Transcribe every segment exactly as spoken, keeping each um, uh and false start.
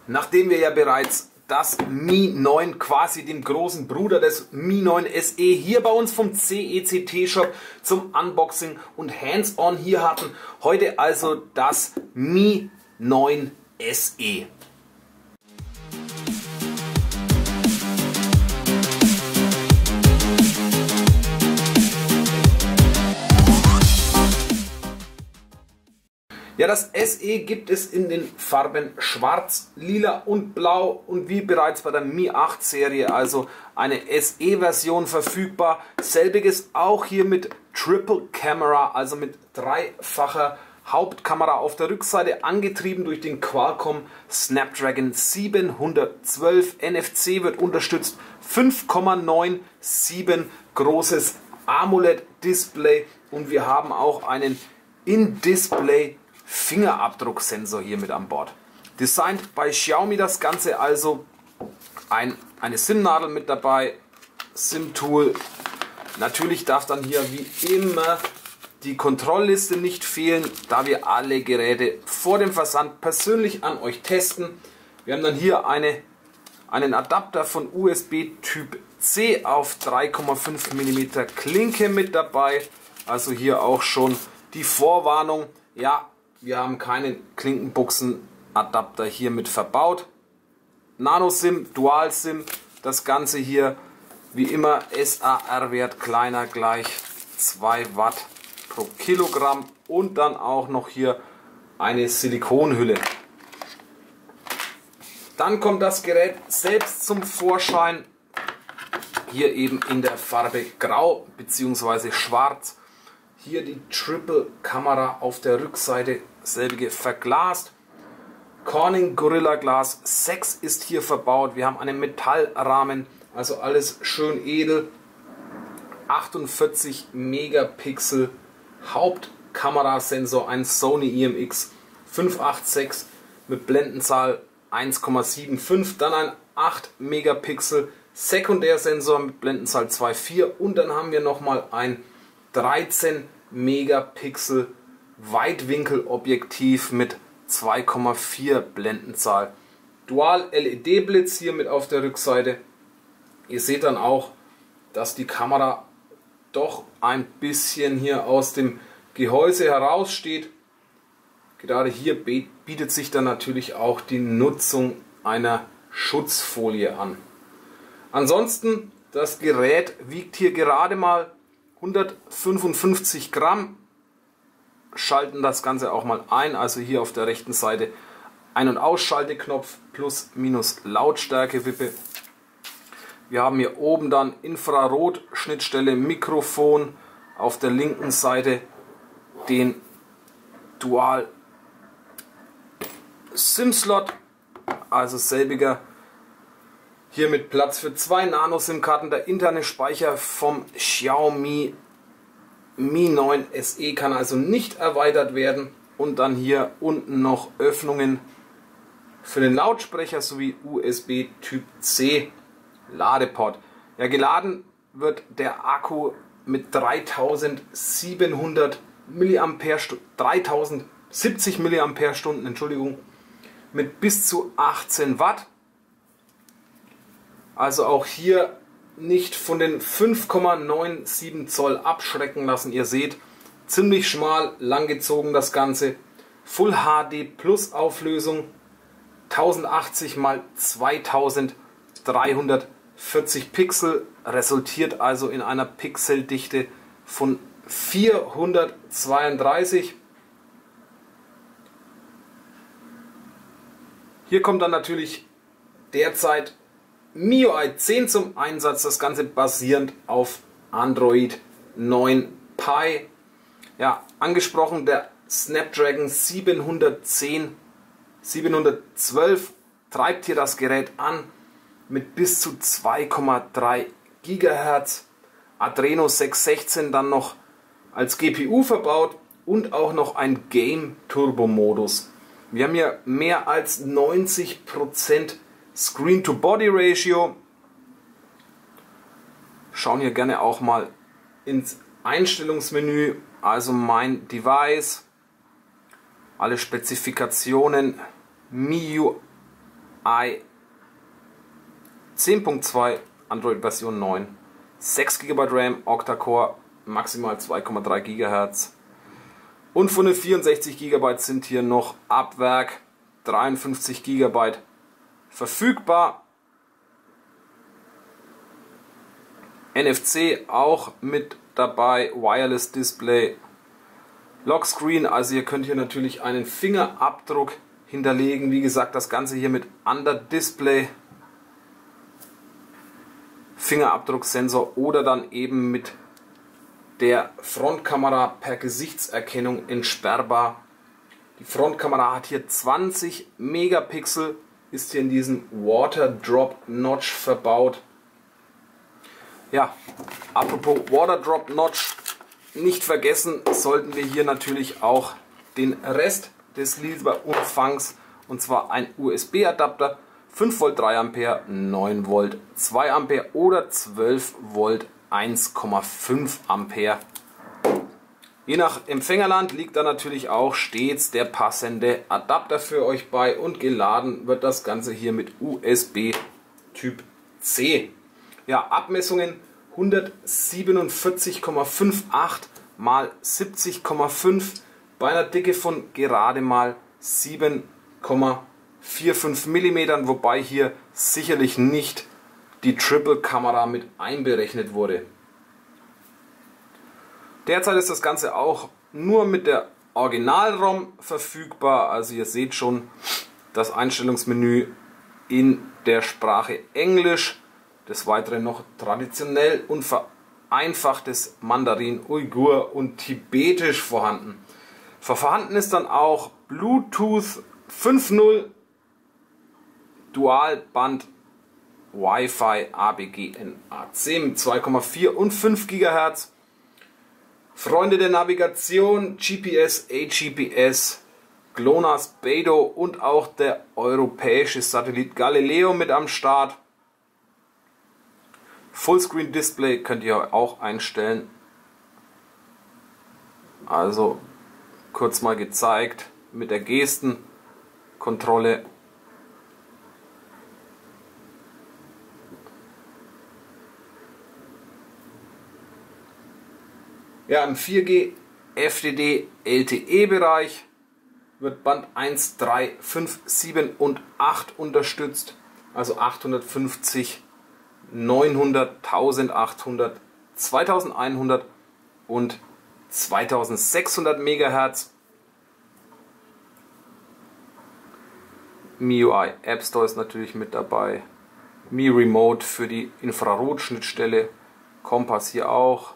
Nachdem wir ja bereits das Mi neun, quasi dem großen Bruder des Mi neun S E, hier bei uns vom C E C T Shop zum Unboxing und Hands-on hier hatten, heute also das Mi neun S E. Ja, das S E gibt es in den Farben Schwarz, Lila und Blau und wie bereits bei der Mi acht Serie also eine S E-Version verfügbar. Selbiges auch hier mit Triple Camera, also mit dreifacher Hauptkamera auf der Rückseite, angetrieben durch den Qualcomm Snapdragon siebenhundertzwölf. N F C wird unterstützt, fünf Komma siebenundneunzig großes AMOLED-Display und wir haben auch einen In-Display Fingerabdrucksensor hier mit an Bord. Designed bei Xiaomi das Ganze also. Ein, eine SIM-Nadel mit dabei, SIM-Tool. Natürlich darf dann hier wie immer die Kontrollliste nicht fehlen, da wir alle Geräte vor dem Versand persönlich an euch testen. Wir haben dann hier eine, einen Adapter von U S B Typ C auf drei Komma fünf Millimeter Klinke mit dabei. Also hier auch schon die Vorwarnung. Ja, wir haben keinen Klinkenbuchsen-Adapter hier mit verbaut. Nano-SIM, Dual-SIM, das Ganze hier wie immer S A R-Wert kleiner gleich zwei Watt pro Kilogramm und dann auch noch hier eine Silikonhülle. Dann kommt das Gerät selbst zum Vorschein, hier eben in der Farbe Grau bzw. Schwarz. Hier die Triple Kamera auf der Rückseite, selbige verglast. Corning Gorilla Glas sechs ist hier verbaut. Wir haben einen Metallrahmen, also alles schön edel. achtundvierzig Megapixel Hauptkamerasensor, ein Sony I M X fünfhundertsechsundachtzig mit Blendenzahl eins Komma fünfundsiebzig. Dann ein acht Megapixel Sekundärsensor mit Blendenzahl zwei Komma vier und dann haben wir nochmal ein dreizehn Megapixel Weitwinkelobjektiv mit zwei Komma vier Blendenzahl. Dual L E D Blitz hier mit auf der Rückseite. Ihr seht dann auch, dass die Kamera doch ein bisschen hier aus dem Gehäuse heraussteht. Gerade hier bietet sich dann natürlich auch die Nutzung einer Schutzfolie an. Ansonsten, das Gerät wiegt hier gerade mal hundertfünfundfünfzig Gramm. Schalten das Ganze auch mal ein, also hier auf der rechten Seite Ein- und Ausschalteknopf plus minus Lautstärkewippe. Wir haben hier oben dann Infrarot-Schnittstelle, Mikrofon, auf der linken Seite den Dual SIM-Slot, also selbiger. Hier mit Platz für zwei Nano-SIM-Karten, der interne Speicher vom Xiaomi Mi neun S E kann also nicht erweitert werden. Und dann hier unten noch Öffnungen für den Lautsprecher sowie U S B Typ C Ladeport. Ja, geladen wird der Akku mit dreitausendsiebenhundert Milliampere-Stunden, dreitausendsiebzig Milliampere-Stunden, Entschuldigung, mit bis zu achtzehn Watt. Also auch hier nicht von den fünf Komma siebenundneunzig Zoll abschrecken lassen. Ihr seht, ziemlich schmal, langgezogen das Ganze. Full H D Plus Auflösung, tausendachtzig mal zweitausenddreihundertvierzig Pixel, resultiert also in einer Pixeldichte von vierhundertzweiunddreißig. Hier kommt dann natürlich derzeit M I U I zehn zum Einsatz, das Ganze basierend auf Android neun Pie. Ja, angesprochen der Snapdragon siebenhundertzehn, siebenhundertzwölf treibt hier das Gerät an mit bis zu zwei Komma drei Gigahertz. Adreno sechshundertsechzehn dann noch als G P U verbaut und auch noch ein Game Turbo Modus. Wir haben hier mehr als neunzig Prozent Screen-to-Body-Ratio. Schauen hier gerne auch mal ins Einstellungsmenü, also mein Device, alle Spezifikationen, M I U I zehn Punkt zwei, Android Version neun, sechs Gigabyte RAM, Octa-Core, maximal zwei Komma drei Gigahertz. Und von den vierundsechzig Gigabyte sind hier noch ab Werk dreiundfünfzig Gigabyte verfügbar. N F C auch mit dabei, Wireless Display, Lockscreen, also ihr könnt hier natürlich einen Fingerabdruck hinterlegen. Wie gesagt, das Ganze hier mit Under Display Fingerabdrucksensor oder dann eben mit der Frontkamera per Gesichtserkennung entsperrbar. Die Frontkamera hat hier zwanzig Megapixel, ist hier in diesem Water Drop Notch verbaut. Ja, apropos Water Drop Notch, nicht vergessen sollten wir hier natürlich auch den Rest des Lieferumfangs, und zwar ein U S B-Adapter, fünf Volt drei Ampere, neun Volt zwei Ampere oder zwölf Volt eins Komma fünf Ampere. Je nach Empfängerland liegt da natürlich auch stets der passende Adapter für euch bei und geladen wird das Ganze hier mit U S B Typ C. Ja, Abmessungen hundertsiebenundvierzig Komma achtundfünfzig mal siebzig Komma fünf bei einer Dicke von gerade mal sieben Komma fünfundvierzig Millimeter, wobei hier sicherlich nicht die Triple-Kamera mit einberechnet wurde. Derzeit ist das Ganze auch nur mit der Original-ROM verfügbar, also ihr seht schon das Einstellungsmenü in der Sprache Englisch, des Weiteren noch traditionell und vereinfachtes Mandarin, Uighur und Tibetisch vorhanden. Vorhanden ist dann auch Bluetooth fünf Punkt null, Dualband Wi-Fi A B G N A C mit zwei Komma vier und fünf Gigahertz. Freunde der Navigation, G P S, A G P S, GLONASS, Beidou und auch der europäische Satellit Galileo mit am Start. Fullscreen Display könnt ihr auch einstellen. Also kurz mal gezeigt mit der Gestenkontrolle. Ja, im vier G F D D L T E Bereich wird Band eins, drei, fünf, sieben und acht unterstützt, also achthundertfünfzig, neunhundert, eintausendachthundert, zweitausendeinhundert und zweitausendsechshundert Megahertz. M I U I App Store ist natürlich mit dabei, Mi Remote für die Infrarotschnittstelle, Kompass hier auch.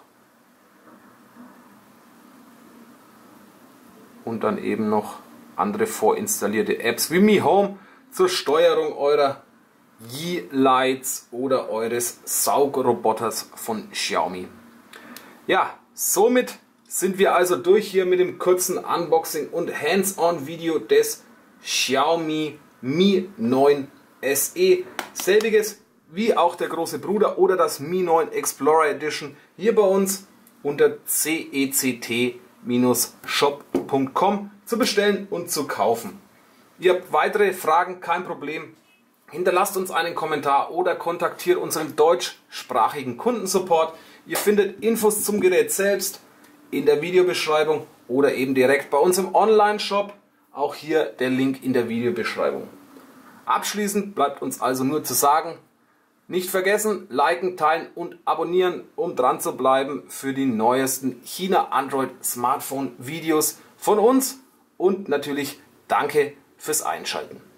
Und dann eben noch andere vorinstallierte Apps wie Mi Home zur Steuerung eurer Yeelights oder eures Saugroboters von Xiaomi. Ja, somit sind wir also durch hier mit dem kurzen Unboxing und Hands-on-Video des Xiaomi Mi neun S E. Selbiges wie auch der große Bruder oder das Mi neun Explorer Edition hier bei uns unter cect shop punkt com zu bestellen und zu kaufen. Ihr habt weitere Fragen, kein Problem. Hinterlasst uns einen Kommentar oder kontaktiert unseren deutschsprachigen Kundensupport. Ihr findet Infos zum Gerät selbst in der Videobeschreibung oder eben direkt bei uns im Online-Shop. Auch hier der Link in der Videobeschreibung. Abschließend bleibt uns also nur zu sagen, nicht vergessen, liken, teilen und abonnieren, um dran zu bleiben für die neuesten China Android Smartphone Videos von uns und natürlich danke fürs Einschalten.